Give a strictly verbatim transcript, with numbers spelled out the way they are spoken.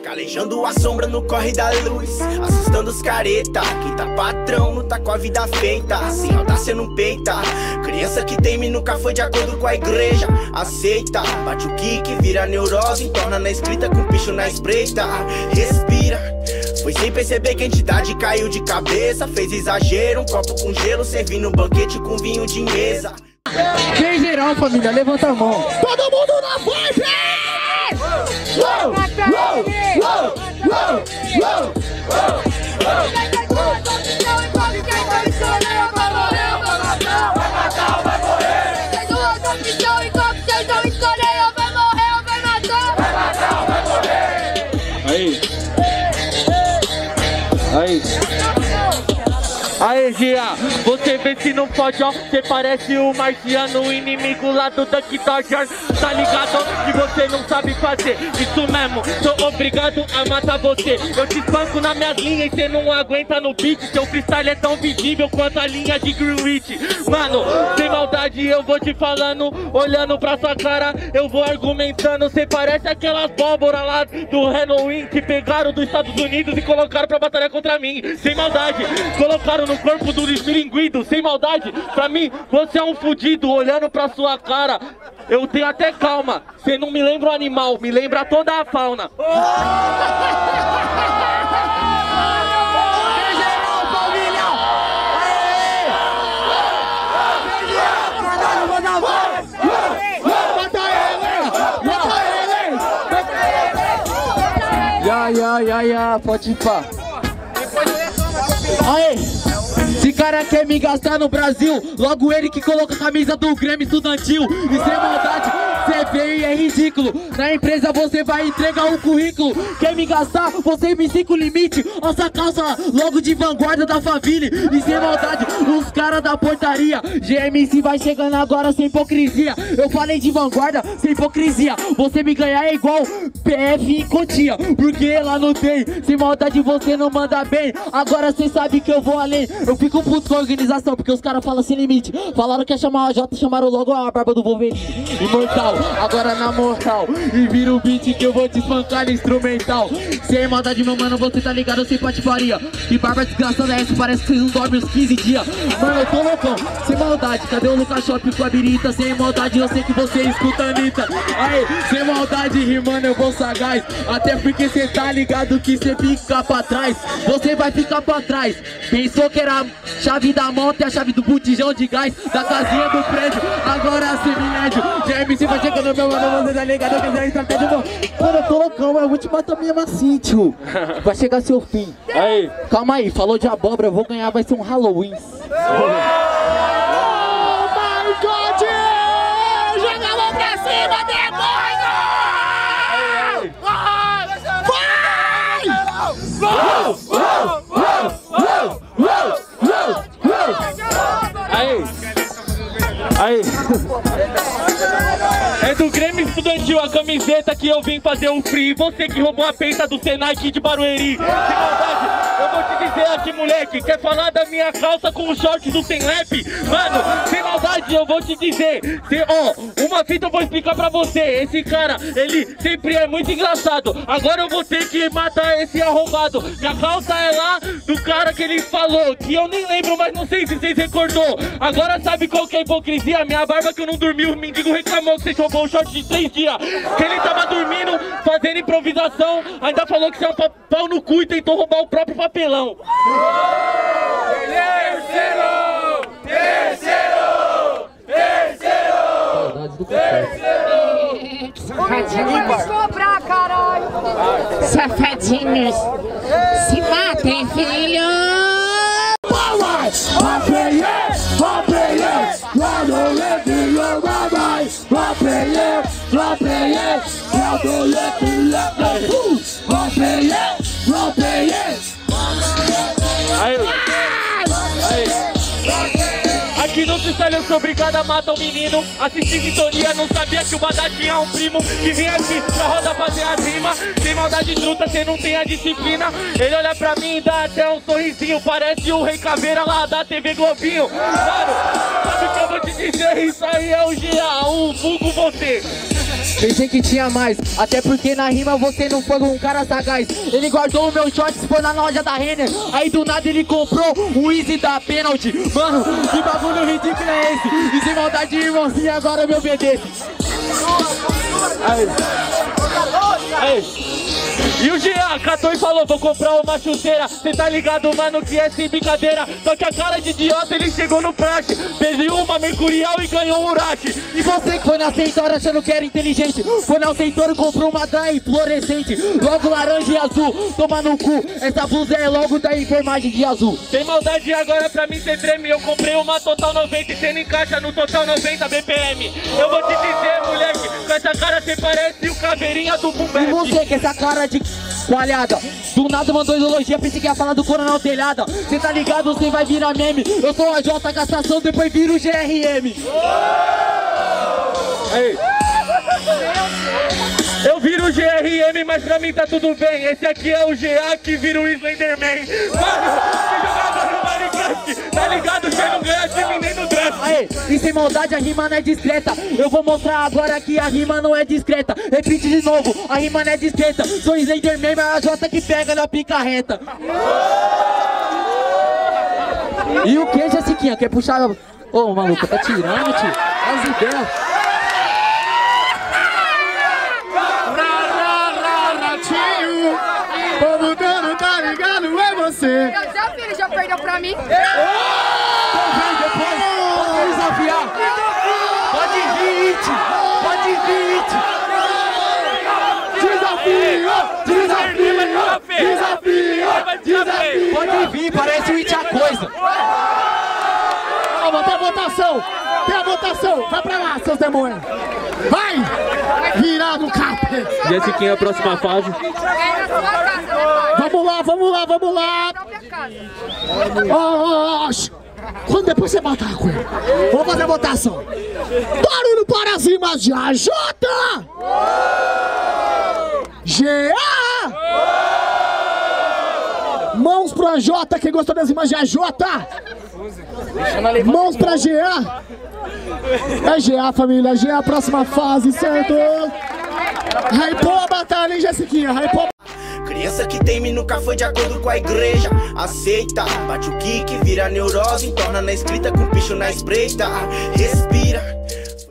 Calejando a sombra no corre da luz, assustando os careta. Quem tá patrão não tá com a vida feita, sem audácia não peita. Criança que teme nunca foi de acordo com a igreja. Aceita, bate o kick, vira neurose, entorna na escrita com picho na espreita. Respira, foi sem perceber que a entidade caiu de cabeça. Fez exagero, um copo com gelo, servindo um banquete com vinho de mesa. Em geral, família, levanta a mão. Todo mundo na vibe! Uou, uou, uou, uou, uou, Aí. Aí. Aí, Gia, você vê se não pode, ó. Você parece o marciano, o inimigo lá do Duck Dodgers. Tá ligado? Que você não sabe fazer. Isso mesmo, sou obrigado a matar você. Eu te espanco nas minhas linhas e cê não aguenta no beat. Seu freestyle é tão visível quanto a linha de Greenwich. Mano, sem maldade eu vou te falando, olhando pra sua cara, eu vou argumentando. Cê parece aquelas pólvora lá do Halloween que pegaram dos Estados Unidos e colocaram pra batalhar contra mim. Sem maldade, colocaram no corpo do esmilinguido, sem maldade. Pra mim, você é um fudido, olhando pra sua cara. Eu tenho até calma. Você não me lembra o animal, me lembra toda a fauna. Ya, ya, ya, ya, pode ir pá. Aê! Esse cara quer me gastar no Brasil, logo ele que coloca a camisa do Grêmio Estudantil. E sem maldade, cê é feio e é ridículo. Na empresa você vai entregar um currículo. Quer me gastar? Você me cinco limite. Nossa calça logo de vanguarda da família. E sem maldade, os caras da portaria. G M C vai chegando agora sem hipocrisia. Eu falei de vanguarda sem hipocrisia. Você me ganhar é igual P F em Cotia, porque lá não tem. Sem maldade você não manda bem. Agora cê sabe que eu vou além. Eu fico puto com a organização, porque os caras falam sem limite. Falaram que ia chamar a J, chamaram logo a barba do Wolverine. Imortal, agora na moral. E vira o beat que eu vou te espancar no instrumental. Sem maldade, meu mano, você tá ligado, sem patifaria. Que barba desgraçada é essa? Parece que vocês não dormem uns quinze dias. Mano, eu tô loucão, sem maldade. Cadê o Lucas Shop com a birita? Sem maldade, eu sei que você escuta a Anitta. Aí, sem maldade, rimando, eu vou sagaz. Até porque cê tá ligado que cê fica pra trás. Você vai ficar pra trás. Pensou que era a chave da moto e a chave do botijão de gás da casinha do prédio. Agora cê me médio. G M C vai chegando, meu mano, você tá ligado que cê estratégia bom. Mano, eu tô loucão, eu vou te matar mesmo assim, tio. Vai chegar seu fim. Aí. Calma aí, falou de abóbora, eu vou ganhar, vai ser um Halloween. Oh my God! Joga a mão pra cima, demônio! Aí, aí. É do Grêmio Estudantil a camiseta que eu vim fazer o free. Você que roubou a peita do Senai aqui de Barueri. Sem maldade, eu vou te dizer aqui, moleque. Quer falar da minha calça com o short do Sem Lap? Mano, sem maldade, eu vou te dizer. Ó, oh, uma fita eu vou explicar pra você. Esse cara, ele sempre é muito engraçado. Agora eu vou ter que matar esse arrombado. Minha calça é lá do cara que ele falou, que eu nem lembro, mas não sei se vocês recordou. Agora sabe qual que é a hipocrisia? Minha barba que eu não dormi, o mendigo reclamou que você roubou o short de três dias. Que ele tava dormindo, fazendo improvisação, ainda falou que você é um pau no cu e tentou roubar o próprio papelão. Terceiro! Terceiro! Terceiro! Terceiro! O mendigo vai me cobrar, caralho! Safadinhos! Se matem, filho! Aí. Aí. Aqui no freestyle eu sou obrigado a matar o menino. Assisti sintonia, não sabia que o Badá tinha um primo que vinha aqui pra roda fazer as rimas. Sem maldade truta, cê não tem a disciplina. Ele olha pra mim e dá até um sorrisinho. Parece o Rei Caveira lá da T V Globinho. Mano, sabe o que eu vou te dizer? Isso aí é o G A, o vulgo você. Pensei que tinha mais, até porque na rima você não foi um cara sagaz. Ele guardou o meu shorts, foi na loja da Renner. Aí do nada ele comprou o Easy da Penalty. Mano, que bagulho ridículo é esse? E sem maldade, irmãozinho, agora me obedece. Aí. Aí. E o Jean catou e falou, vou comprar uma chuteira. Cê tá ligado, mano, que é sem brincadeira. Só que a cara de idiota, ele chegou no praxe. Teve uma mercurial e ganhou um urache. E você que foi na Centauro achando que era inteligente, foi na Centauro e comprou uma dry fluorescente. Logo laranja e azul, toma no cu. Essa blusa é logo da enfermagem de azul. Tem maldade agora pra mim cê treme. Eu comprei uma Total noventa e cê não encaixa no Total noventa B P M. Eu vou te dizer, moleque, com essa cara cê parece o caveirinha do Bumbé. E você com essa cara de coalhada, do nada mandou ideologia, pensei que ia falar do Coronel Telhada. Cê tá ligado, cê vai virar meme. Eu sou a J Gastação, depois viro o G R M. Aí. Eu viro o G R M, mas pra mim tá tudo bem. Esse aqui é o G A que vira o Slenderman. Mano, você jogava no Minecraft, tá ligado? Você não ganha de mim nem no draft. Aê, e sem maldade a rima não é discreta. Eu vou mostrar agora que a rima não é discreta. Repite de novo, a rima não é discreta. Sou Slenderman, mas a J que pega na pica reta. E o que, Jessiquinha? Quer puxar... Ô, oh, maluco, tá tirando, tio? As ideias. Povo dando, tá ligado, é você. Eu desafio, ele já perdeu pra mim. Então vem depois, pode desafiar. Pode vir, pode vir. Desafio, desafio, desafio, desafio. Pode vir, parece o It a coisa. Calma, tem a votação. Tem a votação. Vai pra lá, seus demônios. Vai! Virar no capê. Jessiquinha, a próxima fase. Vamos lá, vamos lá, vamos lá. Oh, oh, oh. Quando depois você matar com ele. Vamos fazer a votação. Barulho para as rimas de A J. G A. Mãos pro A J, quem gostou das rimas de A J. Mãos pra G A. É G A, família, G A, próxima fase, certo? Hypou a batalha, hein, Jessiquinha? Hypou. Criança que teme nunca foi de acordo com a igreja. Aceita, bate o kick, vira neurose, torna na escrita com picho na espreita. Respira.